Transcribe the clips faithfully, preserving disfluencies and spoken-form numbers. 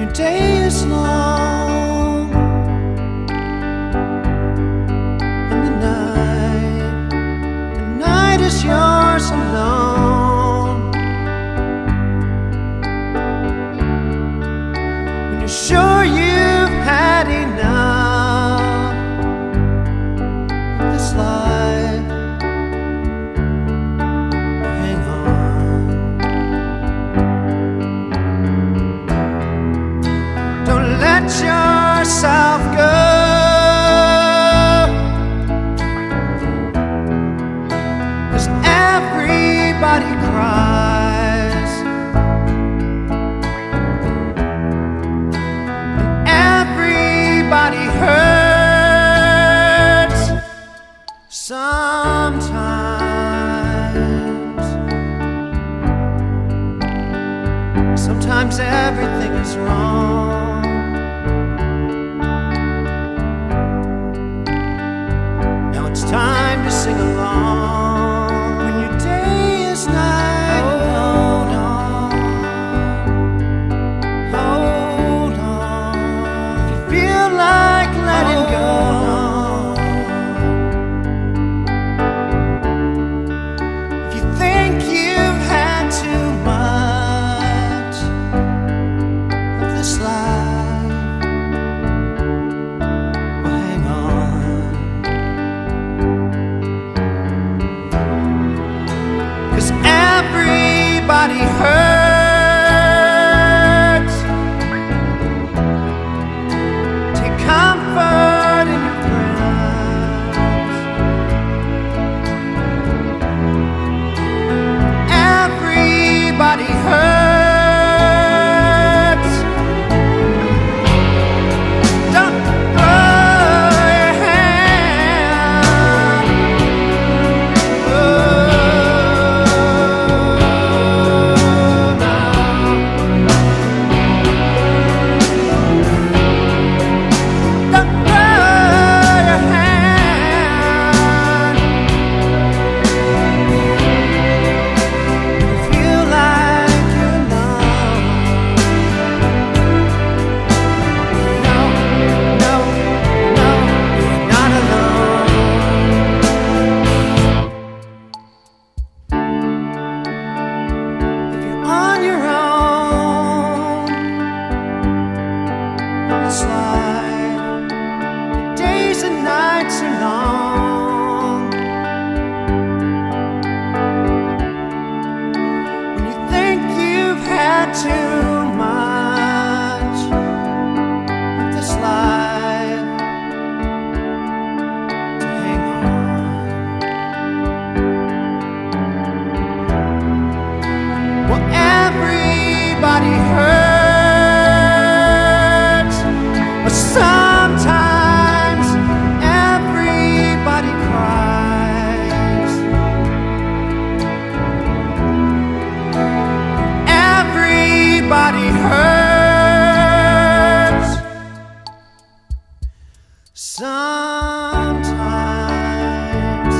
your day is long and the night, the night is yours alone. When you're sure you've had enough of this life, hang on. Don't let yourself go, 'cause everybody cries and everybody hurts sometimes. Sometimes everything is wrong. Now it's time to sing along. When your day is night, hold on, hold on. If you feel like letting go, if you think you've had too much of this life, well, hang on. 'Cause everybody hurts. Take comfort in your friends. Everybody hurts. Don't throw your hand. Oh, no. Don't throw your hand. You feel like you're alone. No, no, no, you're not alone. If you're on your own in this life, your days and nights are long. When you think you've had too much of this life, to hang on. Well, everybody hurts, but sometimes everybody cries. Everybody hurts sometimes.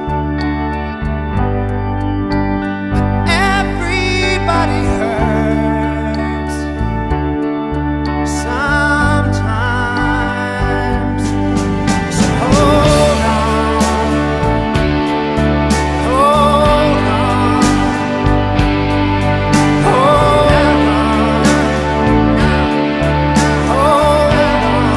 But everybody hurts sometimes. So hold on, hold on, hold on, hold on,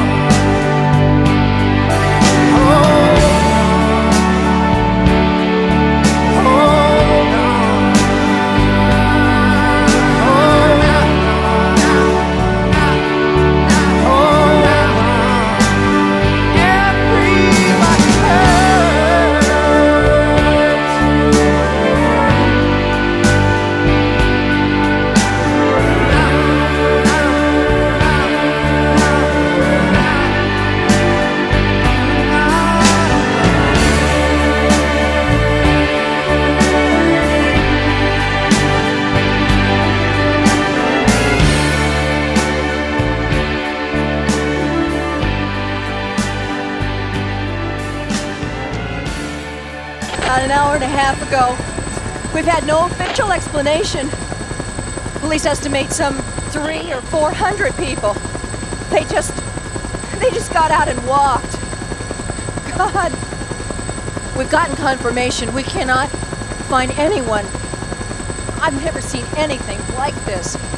About an hour and a half ago. We've had no official explanation. Police estimate some three or four hundred people. They just, they just got out and walked. God. We've gotten confirmation. We cannot find anyone. I've never seen anything like this.